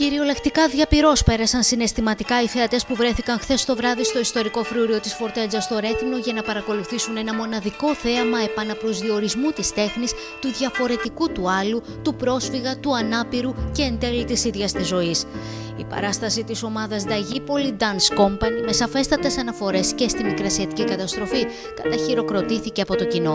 Κυριολεκτικά διαπυρός πέρασαν συναισθηματικά οι θεατές που βρέθηκαν χθες το βράδυ στο ιστορικό φρούριο της Φορτέτζα στο Ρέθυμνο για να παρακολουθήσουν ένα μοναδικό θέαμα επαναπροσδιορισμού της τέχνης, του διαφορετικού του άλλου, του πρόσφυγα, του ανάπηρου και εν τέλει της ίδιας της ζωής. Η παράσταση της ομάδας Dagipoli Dance Company, με σαφέστατες αναφορές και στη μικρασιατική καταστροφή, καταχειροκροτήθηκε από το κοινό.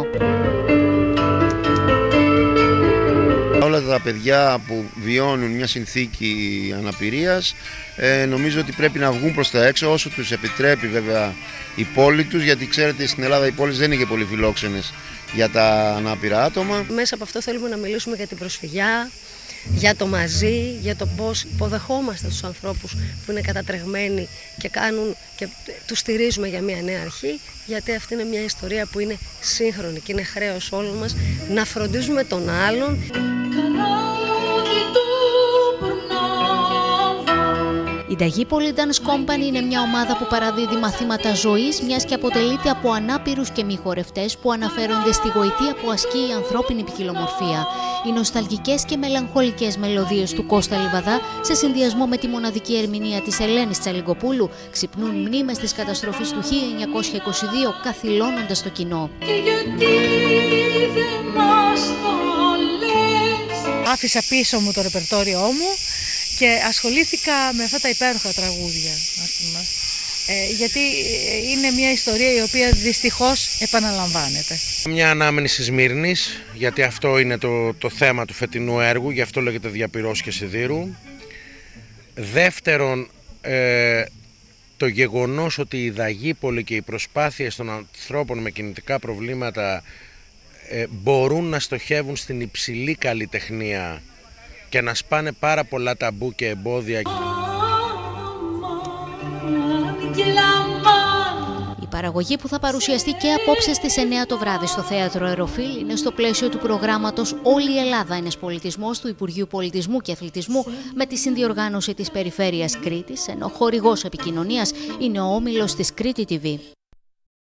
Όλα τα παιδιά που βιώνουν μια συνθήκη αναπηρίας νομίζω ότι πρέπει να βγουν προς τα έξω όσο τους επιτρέπει βέβαια η πόλη τους, γιατί ξέρετε στην Ελλάδα οι πόλεις δεν είναι και πολύ φιλόξενες για τα ανάπηρα άτομα. Μέσα από αυτό θέλουμε να μιλήσουμε για την προσφυγιά, για το μαζί, για το πώς υποδεχόμαστε τους ανθρώπους που είναι κατατρεγμένοι και τους στηρίζουμε για μια νέα αρχή, γιατί αυτή είναι μια ιστορία που είναι σύγχρονη και είναι χρέος όλων μας να φροντίζουμε τον άλλον. Η Dagipoli Dance Company είναι μια ομάδα που παραδίδει μαθήματα ζωής, μιας και αποτελείται από ανάπηρους και μη χορευτές που αναφέρονται στη γοητεία που ασκεί η ανθρώπινη ποικιλομορφία. Οι νοσταλγικές και μελαγχολικές μελωδίες του Κώστα Λιβαδά, σε συνδυασμό με τη μοναδική ερμηνεία της Ελένης Τσαλιγκοπούλου, ξυπνούν μνήμες της καταστροφής του 1922, καθυλώνοντας το κοινό. Άφησα πίσω μου το ρεπερτόριό μου και ασχολήθηκα με αυτά τα υπέροχα τραγούδια, ας πούμε, γιατί είναι μια ιστορία η οποία δυστυχώς επαναλαμβάνεται. Μια ανάμνηση Σμύρνης, γιατί αυτό είναι το θέμα του φετινού έργου, γι' αυτό λέγεται Διαπυρός και Σιδήρου. Δεύτερον, το γεγονός ότι η Dagipoli και οι προσπάθειες των ανθρώπων με κινητικά προβλήματα μπορούν να στοχεύουν στην υψηλή καλλιτεχνία και να σπάνε πάρα πολλά ταμπού και εμπόδια. Η παραγωγή που θα παρουσιαστεί και απόψε στις 9 το βράδυ στο Θέατρο Αεροφίλ είναι στο πλαίσιο του προγράμματος «Όλη η Ελλάδα είναι πολιτισμός» του Υπουργείου Πολιτισμού και Αθλητισμού, με τη συνδιοργάνωση της Περιφέρειας Κρήτης, ενώ χορηγός επικοινωνίας είναι ο όμιλος της Κρήτη TV.